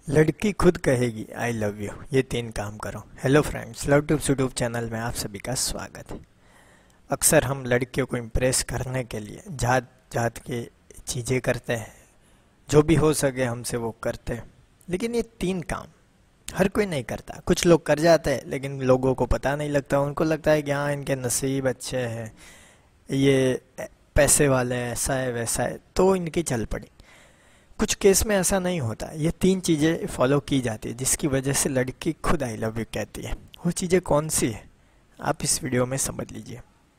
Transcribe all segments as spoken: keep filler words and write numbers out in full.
लड़की खुद कहेगी आई लव यू, ये तीन काम करो। Hello friends, love tube YouTube channel में आप सभी का स्वागत है। अक्सर हम लड़कियों को इम्प्रेस करने के लिए जात जात के चीज़ें करते हैं, जो भी हो सके हमसे वो करते हैं। लेकिन ये तीन काम हर कोई नहीं करता। कुछ लोग कर जाते हैं लेकिन लोगों को पता नहीं लगता। उनको लगता है कि हाँ, इनके नसीब अच्छे हैं, ये पैसे वाले हैं, ऐसा है वैसा है, तो इनकी चल पड़ी। कुछ केस में ऐसा नहीं होता। ये तीन चीज़ें फॉलो की जाती है जिसकी वजह से लड़की खुद आई लव यू कहती है। वो चीज़ें कौन सी है आप इस वीडियो में समझ लीजिए।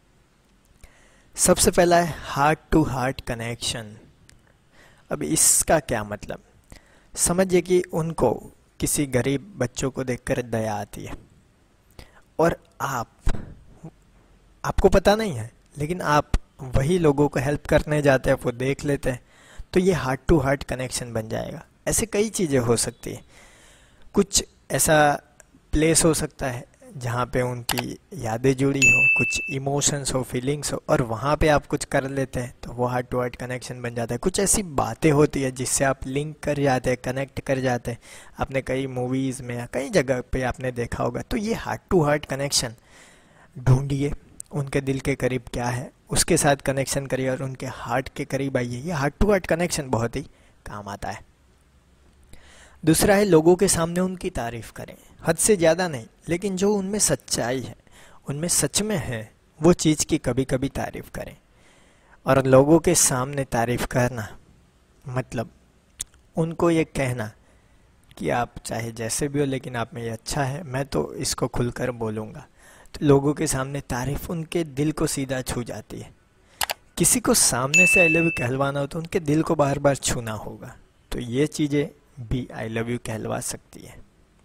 सबसे पहला है हार्ट टू हार्ट कनेक्शन। अब इसका क्या मतलब, समझिए कि उनको किसी गरीब बच्चों को देखकर दया आती है और आप आपको पता नहीं है लेकिन आप वही लोगों को हेल्प करने जाते हैं, वो देख लेते हैं, तो ये हार्ट टू हार्ट कनेक्शन बन जाएगा। ऐसे कई चीज़ें हो सकती है। कुछ ऐसा प्लेस हो सकता है जहाँ पे उनकी यादें जुड़ी हो, कुछ इमोशंस हो, फीलिंग्स हो, और वहाँ पे आप कुछ कर लेते हैं तो वो हार्ट टू हार्ट कनेक्शन बन जाता है। कुछ ऐसी बातें होती है जिससे आप लिंक कर जाते हैं, कनेक्ट कर जाते हैं। आपने कई मूवीज़ में या कई जगह पे आपने देखा होगा। तो ये हार्ट टू हार्ट कनेक्शन ढूंढिए, उनके दिल के करीब क्या है, उसके साथ कनेक्शन करिए और उनके हार्ट के करीब आइए। ये हार्ट टू हार्ट कनेक्शन बहुत ही काम आता है। दूसरा है लोगों के सामने उनकी तारीफ करें, हद से ज़्यादा नहीं, लेकिन जो उनमें सच्चाई है, उनमें सच में है, वो चीज़ की कभी कभी तारीफ करें। और लोगों के सामने तारीफ करना मतलब उनको ये कहना कि आप चाहे जैसे भी हो लेकिन आप में ये अच्छा है, मैं तो इसको खुलकर बोलूँगा। तो लोगों के सामने तारीफ उनके दिल को सीधा छू जाती है। किसी को सामने से आई लव यू कहलवाना हो तो उनके दिल को बार बार छूना होगा। तो ये चीज़ें भी आई लव यू कहलवा सकती है।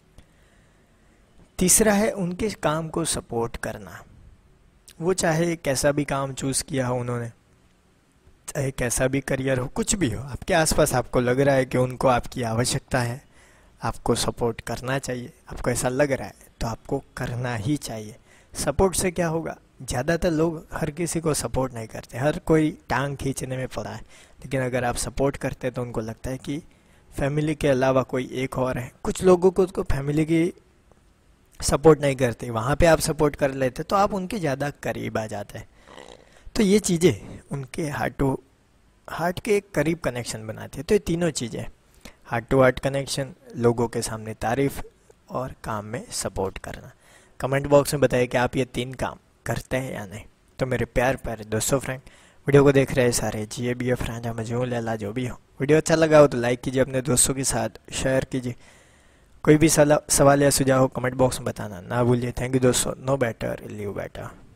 तीसरा है उनके काम को सपोर्ट करना। वो चाहे कैसा भी काम चूज़ किया हो उन्होंने, चाहे कैसा भी करियर हो, कुछ भी हो, आपके आसपास आपको लग रहा है कि उनको आपकी आवश्यकता है, आपको सपोर्ट करना चाहिए, आपको ऐसा लग रहा है तो आपको करना ही चाहिए। सपोर्ट से क्या होगा, ज़्यादातर लोग हर किसी को सपोर्ट नहीं करते, हर कोई टांग खींचने में पड़ा है। लेकिन अगर आप सपोर्ट करते हैं तो उनको लगता है कि फैमिली के अलावा कोई एक और है। कुछ लोगों को तो फैमिली की सपोर्ट नहीं करते, वहाँ पे आप सपोर्ट कर लेते तो आप उनके ज़्यादा करीब आ जाते हैं। तो ये चीज़ें उनके हार्ट टू हार्ट के करीब कनेक्शन बनाती है। तो ये तीनों चीज़ें, हार्ट टू हार्ट कनेक्शन, लोगों के सामने तारीफ और काम में सपोर्ट करना। कमेंट बॉक्स में बताइए कि आप ये तीन काम करते हैं या नहीं। तो मेरे प्यार प्यारे दोस्तों, फ्रेंड, वीडियो को देख रहे सारे जी ए बी एफ राजा मजहूर लैला जो भी हो, वीडियो अच्छा लगा हो तो लाइक कीजिए, अपने दोस्तों के साथ शेयर कीजिए। कोई भी सवाल या सुझाव हो कमेंट बॉक्स में बताना ना भूलिए। थैंक यू दोस्तों। No better live better.